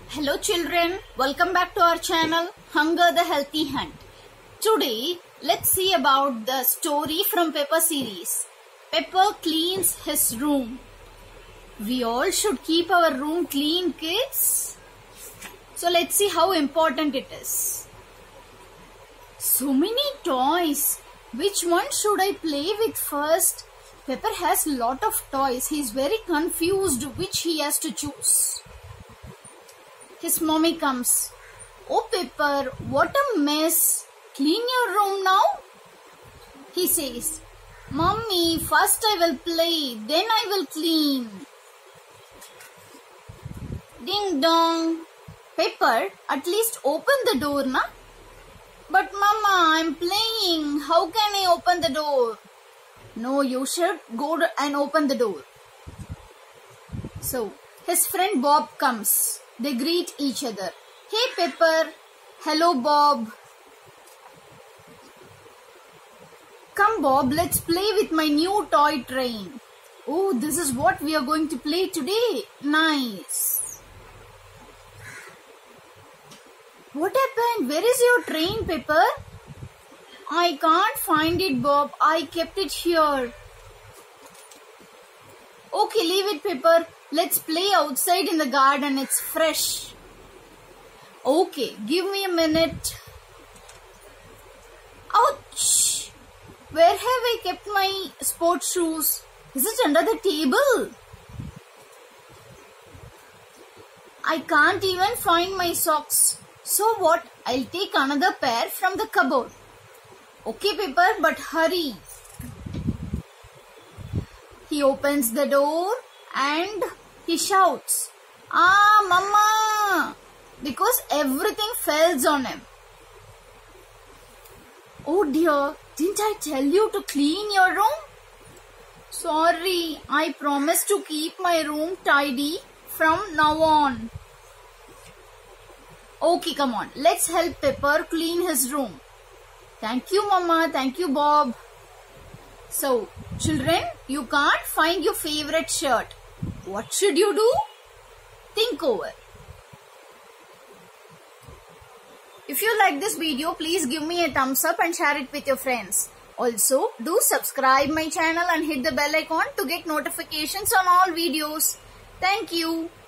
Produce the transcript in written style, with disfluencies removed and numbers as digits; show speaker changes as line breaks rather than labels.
Hello children, welcome back to our channel Hunger the Healthy Hunt. Today, let's see about the story from Pepperseries. Pepper cleans his room. We all should keep our room clean, kids. So let's see how important it is. So many toys. Which one should I play with first? Pepper has a lot of toys. He's very confused which he has to choose. His mommy comes. Oh Pepper, what a mess. Clean your room now? He says, Mommy, first I will play, then I will clean. Ding dong. Pepper, at least open the door, na? But Mama, I'm playing. How can I open the door? No, you should go and open the door. So, his friend Bob comes. They greet each other. Hey Pepper. Hello Bob. Come Bob, let's play with my new toy train. Oh, this is what we are going to play today. Nice. What happened? Where is your train, Pepper? I can't find it, Bob. I kept it here. Okay, leave it, Pepper. Let's play outside in the garden. It's fresh. Okay, give me a minute. Ouch! Where have I kept my sports shoes? Is it under the table? I can't even find my socks. So what? I'll take another pair from the cupboard. Okay, Pepper, but hurry. He opens the door and he shouts, Ah, Mama! Because everything falls on him. Oh dear, didn't I tell you to clean your room? Sorry, I promise to keep my room tidy from now on. Okay, come on, let's help Pepper clean his room. Thank you, Mama. Thank you, Bob. So, children, you can't find your favorite shirt. What should you do? Think over. If you like this video, please give me a thumbs up and share it with your friends. Also, do subscribe my channel and hit the bell icon to get notifications on all videos. Thank you.